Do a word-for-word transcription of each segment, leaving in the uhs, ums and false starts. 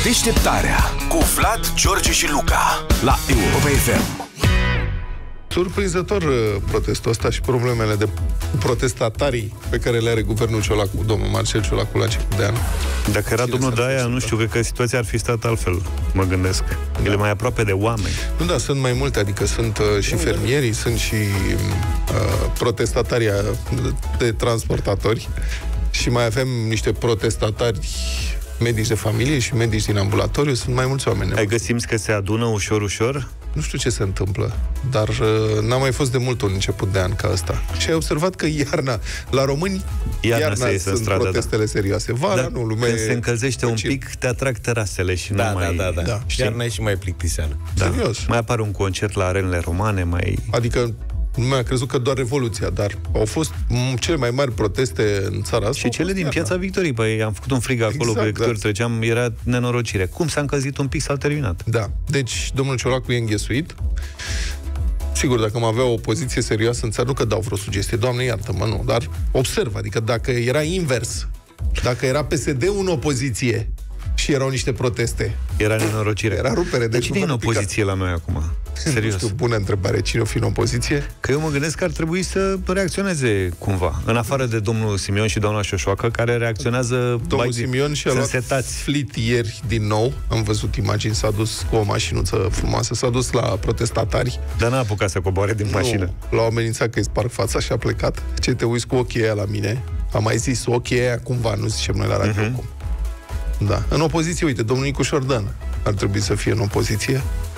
Deșteptarea cu Vlad, George și Luca la Europa F M. Surprinzător protestul ăsta și problemele de protestatarii pe care le are guvernul Ciolacu, domnul Marcel Ciolacu, la început de an. Dacă era Cine domnul Daia, nu știu, cred că situația ar fi stat altfel, mă gândesc. Da. El e mai aproape de oameni. Nu, da, sunt mai multe, adică sunt uh, și fermierii, sunt și uh, protestatarii de transportatori și mai avem niște protestatari medici de familie și medici din ambulatoriu, sunt mai mulți oameni. Ai găsit că se adună ușor, ușor? Nu știu ce se întâmplă, dar uh, n-a mai fost de mult un început de an ca ăsta. Și ai observat că iarna, la români, iarna, iarna se sunt stradă, protestele da. serioase. Vara, dar nu, lumea când se încălzește un cin. pic, te atrag terasele și da, nu da, mai... Da, da, da. Știi? Iarna e și mai plictiseală. Da. Serios. Mai apare un concert la arenele romane, mai... Adică lumea a crezut că doar Revoluția, dar au fost cele mai mari proteste în țara asta. Și cele din Piața Victoriei. Păi am făcut un frig acolo, exact, pe câte ori treceam, era nenorocire. Cum s-a încălzit un pic, s-a terminat. Da. Deci, domnul Ciolacu e înghesuit. Sigur, dacă am avea o poziție serioasă în țară, nu că dau vreo sugestie, Doamne iartă-mă, nu, dar observ, adică dacă era invers, dacă era P S D în opoziție și erau niște proteste, era nenorocire. Era rupere. De cine e în opoziție la noi acum? Serios. Nu știu, bună întrebare. Cine o fi în opoziție? Că eu mă gândesc că ar trebui să reacționeze cumva. În afară de domnul Simion și doamna Șoșoacă, care reacționează... Domnul bai, Simion și-a luat setați. flit ieri din nou. Am văzut imagini, s-a dus cu o mașinuță frumoasă, s-a dus la protestatari. Dar n-a apucat să coboare din nu, mașină. l-au amenințat că îi sparg fața și a plecat. Ce te uiți cu ochii aia la mine? Am mai zis, ochii aia cumva, nu zicem noi la radio uh-huh. cum. Da. În opoziție, uite, domnul Nicu Șordan ar trebui să fie în opoziție.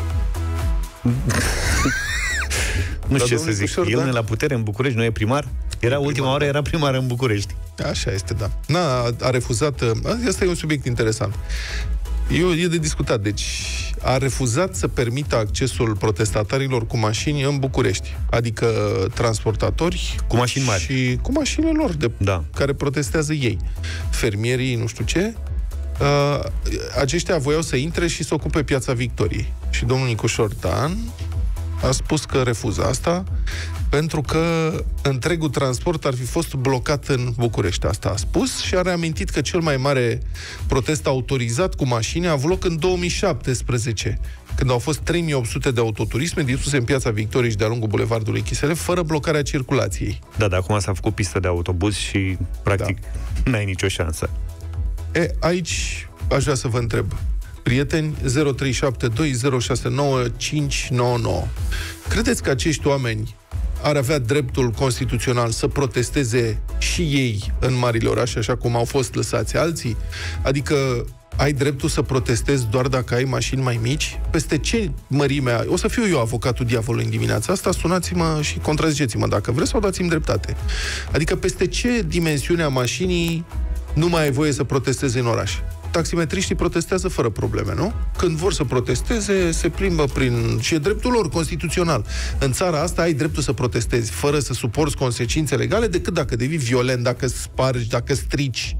Nu știu ce să zic. Șordan... El nu e la putere în București, nu e primar? Era ultima primar, oară, era primar în București. Așa este, da. N-a, a refuzat... Asta e un subiect interesant. E, e de discutat. Deci, a refuzat să permită accesul protestatarilor cu mașini în București. Adică transportatori... Cu mașini mari. Și cu mașinile lor, de, da. care protestează ei. Fermierii, nu știu ce... Uh, aceștia voiau să intre și să ocupe Piața Victoriei. Și domnul Nicu Șordan a spus că refuză asta pentru că întregul transport ar fi fost blocat în București. Asta a spus și a reamintit că cel mai mare protest autorizat cu mașini a avut loc în două mii șaptesprezece, când au fost trei mii opt sute de autoturisme distruse în Piața Victoriei și de-a lungul bulevardului Chiselev, fără blocarea circulației. Da, dar acum s-a făcut pistă de autobuz și, practic, da. n-ai nicio șansă. E, aici aș vrea să vă întreb, prieteni, zero trei șapte doi zero șase nouă cinci nouă nouă. Credeți că acești oameni ar avea dreptul constituțional să protesteze și ei în marile orașe, așa cum au fost lăsați alții? Adică ai dreptul să protestezi doar dacă ai mașini mai mici? Peste ce mărime? O să fiu eu avocatul diavolului în dimineața asta, sunați-mă și contraziceți-mă dacă vreți sau dați-mi dreptate. Adică peste ce dimensiune a mașinii nu mai ai voie să protestezi în oraș? Taximetriștii protestează fără probleme, nu? Când vor să protesteze, se plimbă prin... și e dreptul lor constituțional. În țara asta ai dreptul să protestezi fără să suporți consecințe legale, decât dacă devii violent, dacă spargi, dacă strici.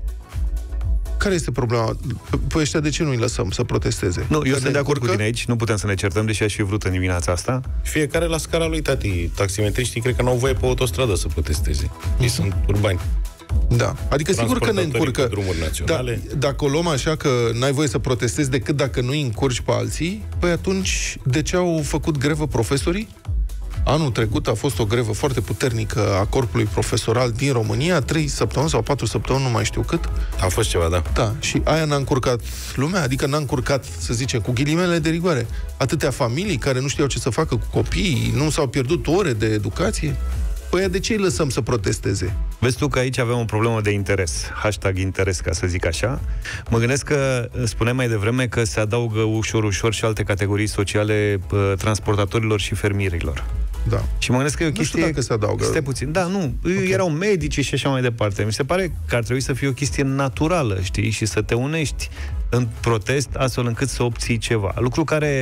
Care este problema? Păi ăștia de ce nu îi lăsăm să protesteze? Nu, eu că sunt de acord cu tine aici, nu putem să ne certăm, deși aș fi vrut în dimineața asta. Fiecare la scara lui, tati. Taximetriștii cred că n-au voie pe autostradă să protesteze. Ei sunt urbani. Da, adică sigur că ne încurcă. Da, dacă o luăm așa că n-ai voie să protestezi decât dacă nu îi încurci pe alții, păi atunci de ce au făcut grevă profesorii? Anul trecut a fost o grevă foarte puternică a corpului profesoral din România, trei săptămâni sau patru săptămâni, nu mai știu cât. A fost ceva, da. Da, și aia n-a încurcat lumea, adică n-a încurcat, să zicem, cu ghilimele de rigoare, atâtea familii care nu știau ce să facă cu copiii, nu s-au pierdut ore de educație. Păi de ce îi lăsăm să protesteze? Vezi tu că aici avem o problemă de interes. Hashtag interes, ca să zic așa. Mă gândesc că, spuneam mai devreme, că se adaugă ușor, ușor și alte categorii sociale transportatorilor și fermierilor. Da. Și mă gândesc că e o chestie... Nu știu dacă se adaugă. Stai puțin. Da, nu. Okay. Erau medici și așa mai departe. Mi se pare că ar trebui să fie o chestie naturală, știi? Și să te unești în protest astfel încât să obții ceva. Lucru care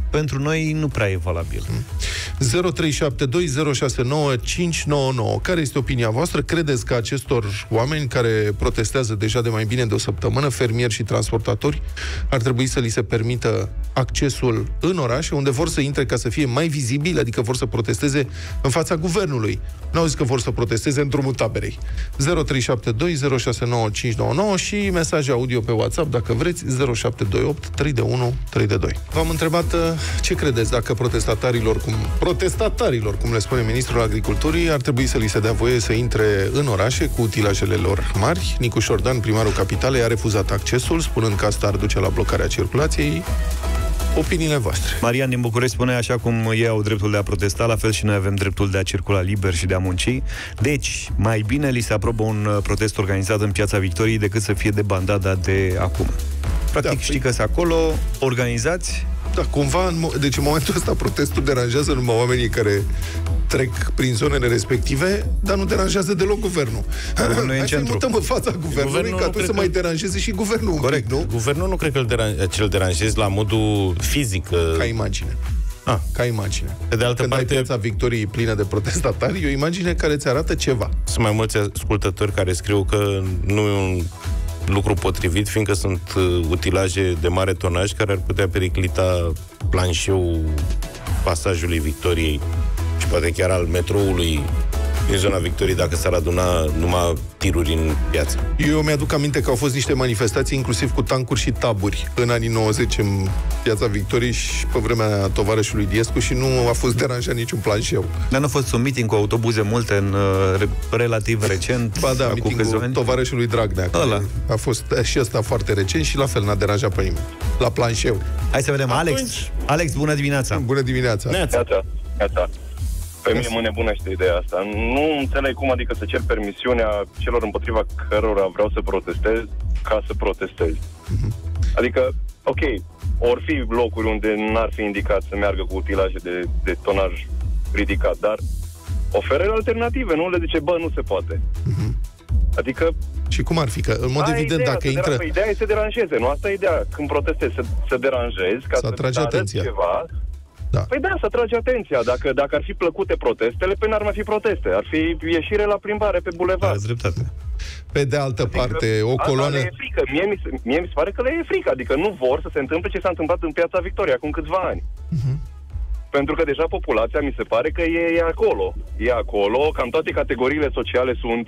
pentru noi nu prea e valabil. zero trei șapte doi zero șase nouă cinci nouă nouă. Care este opinia voastră? Credeți că acestor oameni care protestează deja de mai bine de o săptămână, fermieri și transportatori, ar trebui să li se permită accesul în orașe, unde vor să intre ca să fie mai vizibili, adică vor să protesteze în fața guvernului? Nu au zis că vor să protesteze în drumul taberei. zero trei șapte doi zero șase nouă cinci nouă nouă și mesaje audio pe WhatsApp, dacă vreți, zero șapte doi opt trei unu trei doi. V-am întrebat ce credeți dacă protestatarilor, cum, protestatarilor, cum le spune Ministrul Agriculturii, ar trebui să li se dea voie să intre în orașe cu utilajele lor mari. Nicu Șordan, primarul capitalei, a refuzat accesul, spunând că asta ar duce la blocarea circulației. Opiniile voastre. Marian din București spune: așa cum ei au dreptul de a protesta, la fel și noi avem dreptul de a circula liber și de a munci. Deci, mai bine li se aprobă un protest organizat în Piața Victoriei decât să fie de bandada de acum. Practic, da, știi că sunt acolo, organizați. Da, cumva, în mo- deci în momentul ăsta protestul deranjează numai oamenii care trec prin zonele respective, dar nu deranjează deloc guvernul. Guvernul e în centru. Hai să mutăm în fața guvernului, guvernul, ca atunci să că... mai deranjeze și guvernul. Corect, un pic, nu? Guvernul nu cred că îl deran- ce-l deranjezi la modul fizic. Ca imagine. Ah. Ca imagine. Pe de altă Când parte, ai Piața Victoriei plină de protestatari, e o imagine care îți arată ceva. Sunt mai mulți ascultători care scriu că nu e un lucru potrivit, fiindcă sunt uh, utilaje de mare tonaj care ar putea periclita planșeul pasajului Victoriei și poate chiar al metroului din zona Victoriei, dacă s-ar aduna numai tiruri în piață. Eu mi-aduc aminte că au fost niște manifestații, inclusiv cu tancuri și taburi, în anii nouăzeci în Piața Victoriei și pe vremea tovarășului Diescu și nu a fost deranjat niciun planșeu. Dar nu a fost un meeting cu autobuze multe în uh, relativ recent? Ba da, meetingul tovarășului Dragnea. A fost și ăsta foarte recent și la fel n-a deranjat pe nimeni. La planșeu. Hai să vedem. Alex, Atunci... Alex, bună dimineața! Bună dimineața! Neața. Neața. Pe mine mă nebunește ideea asta. Nu înțeleg cum adică să cer permisiunea celor împotriva cărora vreau să protestez ca să protestez. Uh-huh. Adică, ok, or fi locuri unde n-ar fi indicat să meargă cu utilaje de, de tonaj ridicat, dar oferă alternative, nu le zice, bă, nu se poate. Uh-huh. Adică... Și cum ar fi? Că, în mod evident, ideea, dacă intră... Dera- ideea e să deranjeze, nu? Asta e ideea. Când protestezi, să, să deranjezi, ca să, să atragi atenția. Ceva... Da. Păi da, să atrage atenția. Dacă, dacă ar fi plăcute protestele, păi n-ar mai fi proteste. Ar fi ieșire la plimbare pe bulevard. Ați dreptate. Pe de altă adică, parte, o coloană... le e frică. Mie mi, se, mie mi se pare că le e frică. Adică nu vor să se întâmple ce s-a întâmplat în Piața Victoriei acum câțiva ani. Uh-huh. Pentru că deja populația mi se pare că e, e acolo. E acolo. Cam toate categoriile sociale sunt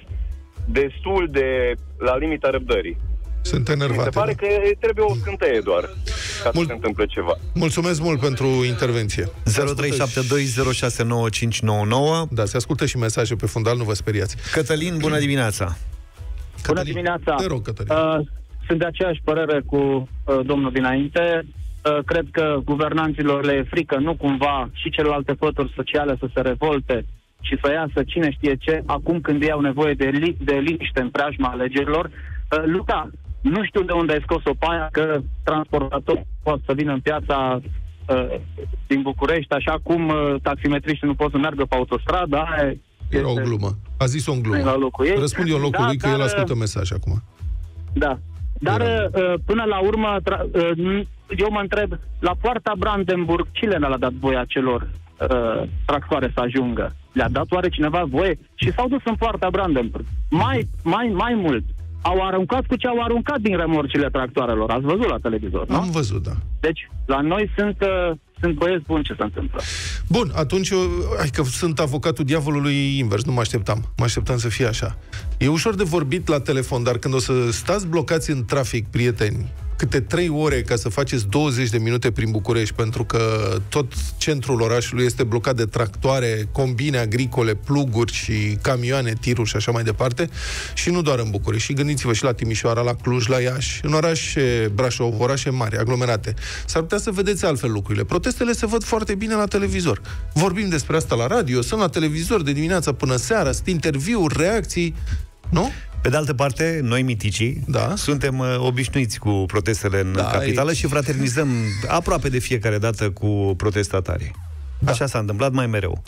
destul de la limita răbdării. Sunt enervate. Mi se pare da. că trebuie o scânteie doar ca Mul- să se întâmple ceva. Mulțumesc mult pentru intervenție. zero trei șapte doi zero șase nouă cinci nouă nouă. Da, se ascultă și mesaje pe fundal, nu vă speriați. Cătălin, bună dimineața. Bună Cătălin, dimineața. Te rog, Cătălin. Uh, sunt de aceeași părere cu uh, domnul dinainte. Uh, cred că guvernanților le e frică, nu cumva și celelalte pături sociale să se revolte și să iasă cine știe ce, acum când ei au nevoie de, li- de liniște în preajma alegerilor. Uh, Luca, nu știu de unde ai scos o paia că transportatori pot să vină în piața uh, din București, așa cum uh, taximetriștii nu pot să meargă pe autostradă. Aia era o glumă. A zis-o în glumă. Răspund eu în locul da, lui că dar, el ascultă mesaj acum. Da. Dar uh, până la urmă, tra- uh, eu mă întreb, la poarta Brandenburg, cine le-a dat voia celor uh, tractoare să ajungă? Le-a dat oare cineva voie? Și s-au dus în poarta Brandenburg. Mai, mai, mai mult. Au aruncat cu ce au aruncat din remorcile tractoarelor. Ați văzut la televizor, nu? Am văzut, da. Deci, la noi sunt, uh, sunt băieți buni ce se întâmplă. Bun, atunci, eu, hai că sunt avocatul diavolului invers, nu mă așteptam. Mă așteptam să fie așa. E ușor de vorbit la telefon, dar când o să stați blocați în trafic, prieteni, câte trei ore ca să faceți douăzeci de minute prin București, pentru că tot centrul orașului este blocat de tractoare, combine agricole, pluguri și camioane, tiruri și așa mai departe, și nu doar în București. Și gândiți-vă și la Timișoara, la Cluj, la Iași, în orașe Brașov, orașe mari, aglomerate. S-ar putea să vedeți altfel lucrurile. Protestele se văd foarte bine la televizor. Vorbim despre asta la radio, sunt la televizor de dimineața până seara, sunt interviuri, reacții, nu? Pe de altă parte, noi miticii da. suntem uh, obișnuiți cu protestele în da, capitală e... și fraternizăm aproape de fiecare dată cu protestatarii. Da. Așa s-a întâmplat mai mereu.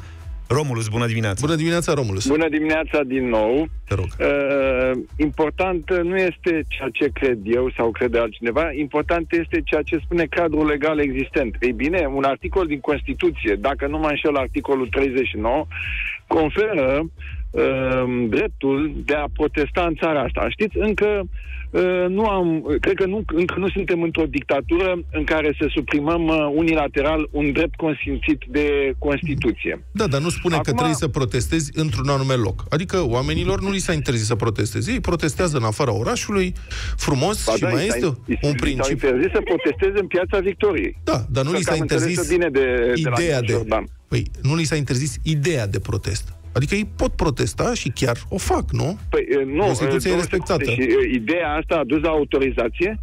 Romulus, bună dimineața! Bună dimineața, Romulus! Bună dimineața din nou! Te rog. Uh, important nu este ceea ce cred eu sau crede altcineva, important este ceea ce spune cadrul legal existent. Ei bine, un articol din Constituție, dacă nu mă înșel, articolul treizeci și nouă, conferă uh, dreptul de a protesta în țara asta. Știți, încă uh, nu am, cred că nu, încă nu suntem într-o dictatură în care să suprimăm uh, unilateral un drept consimțit de Constituție. Da, dar nu spune Acum... că trebuie să protestezi într-un anume loc. Adică oamenilor nu li s-a interzis să protesteze. Ei protestează în afara orașului, frumos, ba și da, mai este un principiu. S-a interzis să protesteze în Piața Victoriei. Da, dar nu li s-a interzis bine de, ideea de, de... Păi, nu li s-a interzis ideea de protest. Adică ei pot protesta și chiar o fac, nu? Păi, nu, Constituția e respectată. Și ideea asta a dus la autorizație?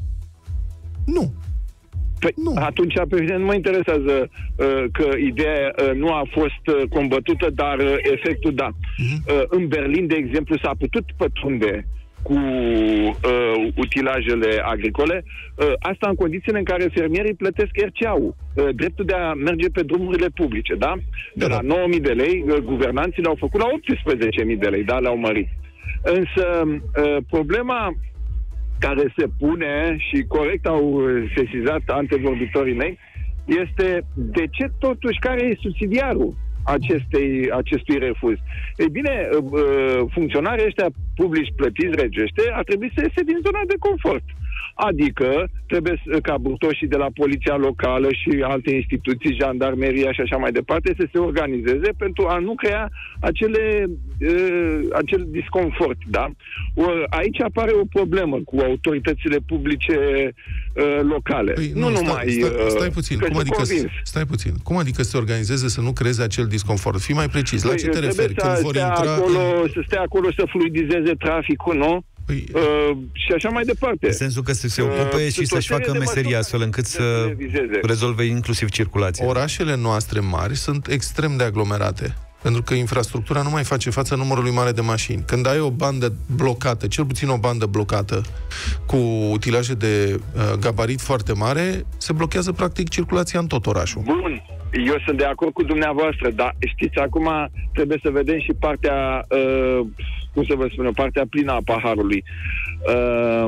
Nu. Păi, nu. Atunci, pe mine nu mă interesează uh, că ideea uh, nu a fost uh, combătută, dar uh, efectul da. Uh-huh. Uh, în Berlin, de exemplu, s-a putut pătrunde cu uh, utilajele agricole, uh, asta în condițiile în care fermierii plătesc R C A-ul, uh, dreptul de a merge pe drumurile publice, da? De la nouă mii de lei, uh, guvernanții le-au făcut la optsprezece mii de lei, da? Le-au mărit. Însă, uh, problema care se pune, și corect au sesizat antevorbitorii mei, este de ce totuși, care e subsidiarul acestei, acestui refuz? Ei bine, funcționarii ăștia publici plătiți regește ar trebui să iese din zona de confort. Adică trebuie ca burtoșii de la poliția locală și alte instituții, jandarmeria și așa mai departe, să se organizeze pentru a nu crea acele, uh, acel disconfort, da? Or, aici apare o problemă cu autoritățile publice uh, locale. Păi, nu, nu stai, numai... Stai, uh, stai puțin, cum adică, stai puțin. Cum adică se organizeze să nu creeze acel disconfort? Fii mai precis, la păi, ce te referi? Când vor intra... Acolo, în... Să stea acolo să fluidizeze traficul, nu? Păi, uh, și așa mai departe. În sensul că să se ocupe uh, și să-și facă meseria astfel încât să rezolve inclusiv circulația. Orașele noastre mari sunt extrem de aglomerate, pentru că infrastructura nu mai face față numărului mare de mașini. Când ai o bandă blocată, cel puțin o bandă blocată, cu utilaje de uh, gabarit foarte mare, se blochează practic circulația în tot orașul. Bun. Eu sunt de acord cu dumneavoastră, dar știți, acum trebuie să vedem și partea, uh, cum să vă spun eu, partea plină a paharului. Uh,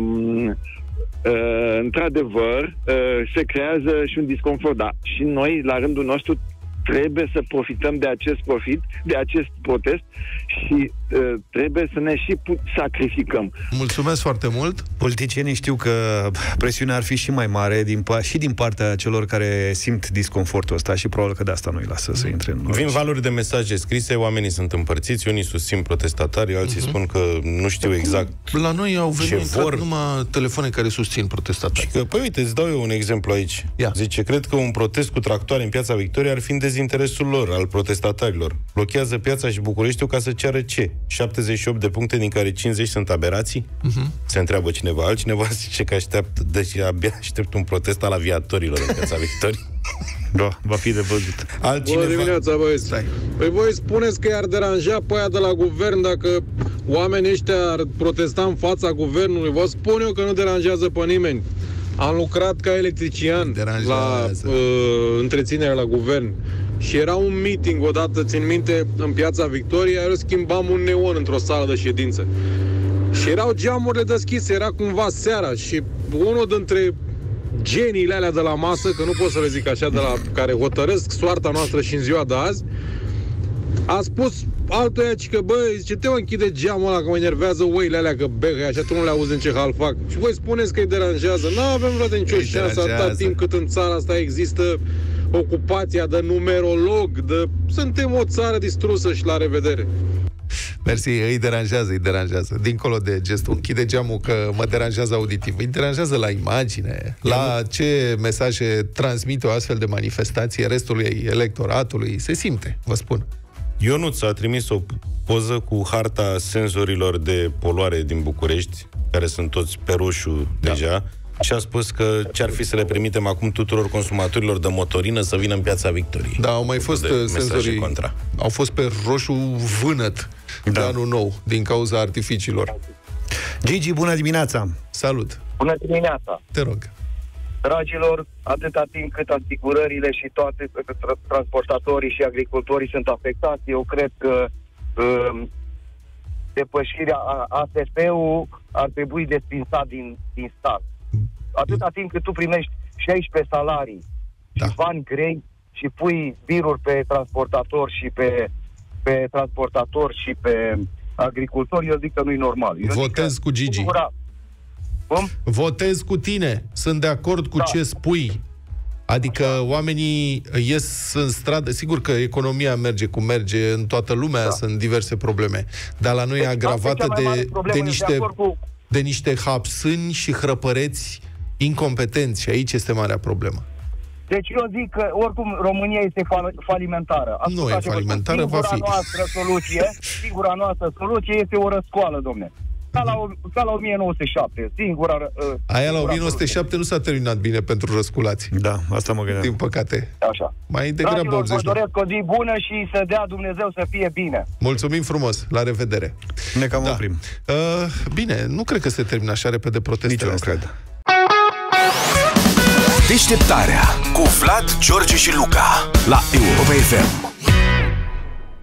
uh, într-adevăr, uh, se creează și un disconfort, dar și noi, la rândul nostru, trebuie să profităm de acest profit, de acest protest și uh, trebuie să ne și sacrificăm. Mulțumesc foarte mult! Politicienii știu că presiunea ar fi și mai mare din, și din partea celor care simt disconfortul ăsta și probabil că de asta nu îi lasă să intre în oraș. Vin valuri de mesaje scrise, oamenii sunt împărțiți, unii susțin protestatarii, alții uh-huh. spun că nu știu exact. La noi au venit vor numai telefoane care susțin protestatarii. Că, păi uite, îți dau eu un exemplu aici. Ia. Zice, cred că un protest cu tractoare în Piața Victoriei ar fi în dezinteresul lor, al protestatarilor. Blochează piața și Bucureștiul ca să ceară ce? șaptezeci și opt de puncte, din care cincizeci sunt aberații? Uh-huh. Se întreabă cineva. Altcineva zice că așteaptă, deci abia aștept un protest al aviatorilor în Piața Victoriei. Da, va fi de văzut. Altcineva... Bună dimineața, băieți. Păi voi spuneți că i-ar deranja pe aia de la guvern dacă oamenii ăștia ar protesta în fața guvernului. Vă spun eu că nu deranjează pe nimeni. Am lucrat ca electrician la uh, întreținere la guvern și era un meeting odată, țin minte, în Piața Victoriei, eu schimbam un neon într-o sală de ședință. Și erau geamurile deschise, era cumva seara și unul dintre geniile alea de la masă, că nu pot să le zic așa, de la care hotărăsc soarta noastră și în ziua de azi, a spus altuia că, bă, zice, te închide geamul ăla că mă enervează oile alea că begă, așa tu nu le auzi în ce hal fac. Și voi spuneți că îi deranjează. Nu avem vreodată nicio șansă atâta timp cât în țara asta există ocupația de numerolog, de... Suntem o țară distrusă și la revedere. Mersi, îi deranjează, îi deranjează. Dincolo de gestul, închide geamul că mă deranjează auditiv. Îi deranjează la imagine, la ce mesaje transmite o astfel de manifestație restului electoratului. Se simte, vă spun. Ionuț a trimis o poză cu harta senzorilor de poluare din București, care sunt toți pe roșu da. deja, și a spus că ce-ar fi să le permitem acum tuturor consumatorilor de motorină să vină în Piața Victoriei. Da, au mai fost senzorii, contra. Au fost pe roșu vânăt da. de anul nou, din cauza artificiilor. Gigi, bună dimineața! Salut! Bună dimineața! Te rog! Dragilor, atâta timp cât asigurările și toate transportatorii și agricultorii sunt afectați, eu cred că uh, depășirea A S F-ul ar trebui despinsat din, din stat. Atâta timp cât tu primești șaisprezece salarii da. și bani grei și pui biruri pe transportator și pe, pe transportator și pe agricultori, eu zic că nu-i normal. Eu Votez cu Gigi. Singura... Cum? Votez cu tine. Sunt de acord cu da. ce spui. Adică Așa. oamenii ies în stradă. Sigur că economia merge cum merge, în toată lumea da. sunt diverse probleme. Dar la noi deci, e agravată de, de, niște, de, cu... de niște hapsâni și hrăpăreți incompetenți. Și aici este marea problemă. Deci eu zic că oricum România este fal- falimentară. Asta nu e falimentară, va fi. Singura noastră soluție, singura noastră soluție este o răscoală, domne. Ca la, ca la o mie nouă sute șapte, singura... Uh, Aia la o mie nouă sute șapte nu s-a terminat bine pentru răsculați. Da, asta mă gândeam. Din păcate. Așa. Mai degrabă optzeci. Vă doresc o zi bună și să dea Dumnezeu să fie bine. Mulțumim frumos, la revedere. Ne cam da. oprim. Uh, bine, nu cred că se termină așa repede protestele. Nici eu nu cred. Deșteptarea cu Vlad, George și Luca la Europa F M.